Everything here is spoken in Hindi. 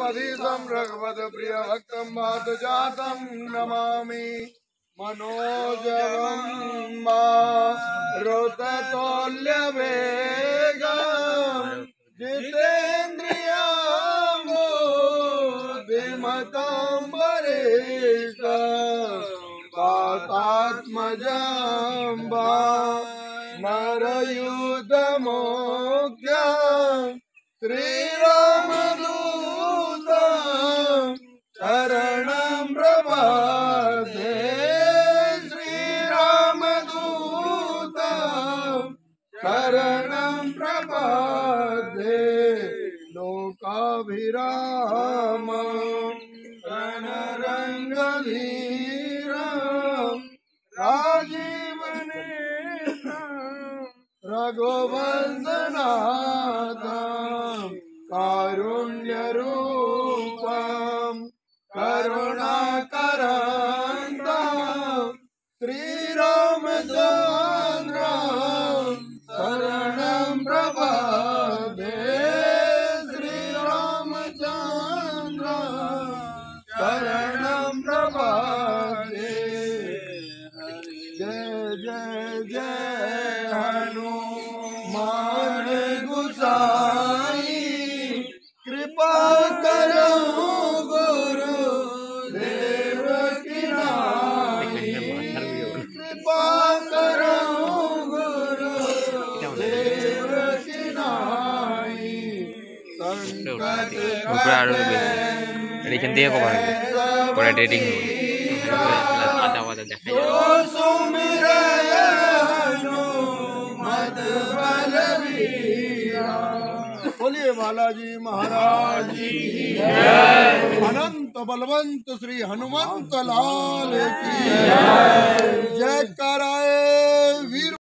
रामधीशं रघुपत प्रिय भक्तं मातुजातं नमामि मनोजवं मारुततुल्यवेगं जितेन्द्रियं बुद्धिमतां वरिष्ठं वातात्मजं वानरयूथमुख्यं श्रीरामदूतं शरणं प्रपद्ये श्रीरामदूतं शरणं प्रपद्ये लोकाभिरामं रणरङ्गधीरं राजीवनेत्रं रघुवंशनाथं कारुण्यरूपं करुणाकरं श्रीरामचन्द्रं शरणं प्रपद्ये श्रीरामचन्द्रं शरणं प्रपद्ये जय जय जय हनुमान गोसाई कृपा करो गुरुदेव की नाई कृपा करो गुरुदेव की नाई संकट एडिशन दिए को पूरा एडिटिंग आधा आधा देखा बोलिए बालाजी महाराज की जय। अनंत बलवंत श्री हनुमंत लाल की जय।